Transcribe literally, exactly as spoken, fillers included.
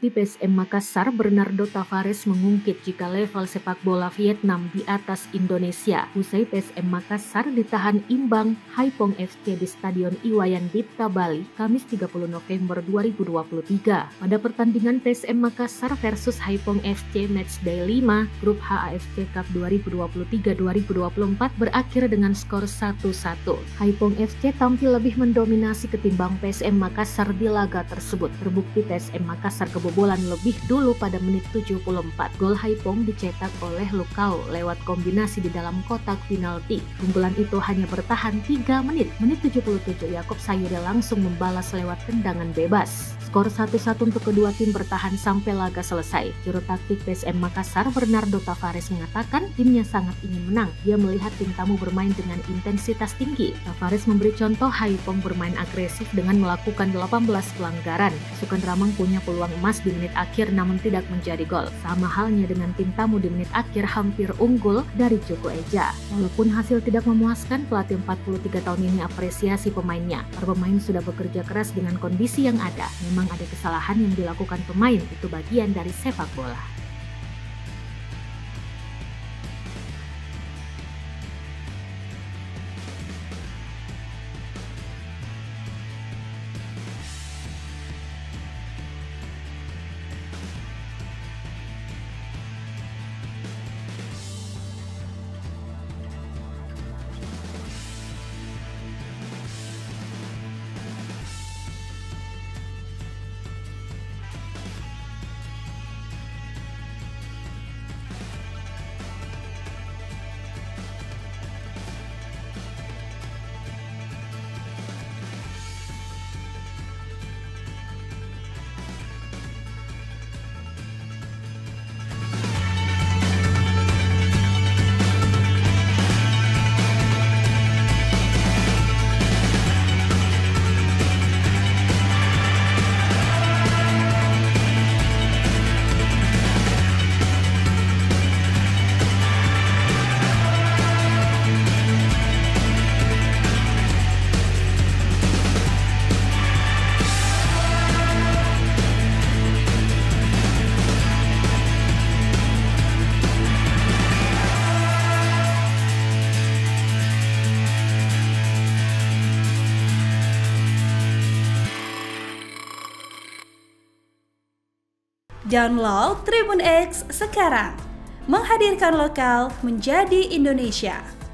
Pelatih P S M Makassar Bernardo Tavares mengungkit jika level sepak bola Vietnam di atas Indonesia. Usai P S M Makassar ditahan imbang Haiphong F C di Stadion Iwayan Dipta Bali, Kamis tiga puluh November dua ribu dua puluh tiga. Pada pertandingan P S M Makassar versus Haiphong F C Matchday lima, Grup H A F C Cup dua ribu dua puluh tiga dua ribu dua puluh empat berakhir dengan skor satu satu. Haiphong F C tampil lebih mendominasi ketimbang P S M Makassar di laga tersebut. Terbukti P S M Makassar kebobolan lebih dulu pada menit tujuh puluh empat. Gol Haiphong dicetak oleh Lukau lewat kombinasi di dalam kotak penalti. Keunggulan itu hanya bertahan tiga menit. Menit tujuh puluh tujuh, Yaakob Sayuri langsung membalas lewat tendangan bebas. Skor satu satu untuk kedua tim bertahan sampai laga selesai. Juru taktik P S M Makassar Bernardo Tavares mengatakan timnya sangat ingin menang. Dia melihat tim tamu bermain dengan intensitas tinggi. Tavares memberi contoh Haiphong bermain agresif dengan melakukan delapan belas pelanggaran. Pasukan Ramang punya peluang emas di menit akhir namun tidak menjadi gol. Sama halnya dengan tim tamu di menit akhir hampir unggul dari Joko Eja. Walaupun hasil tidak memuaskan, pelatih empat puluh tiga tahun ini apresiasi pemainnya. Para pemain sudah bekerja keras dengan kondisi yang ada. Memang ada kesalahan yang dilakukan pemain, itu bagian dari sepak bola. Download Tribun X sekarang, menghadirkan lokal menjadi Indonesia.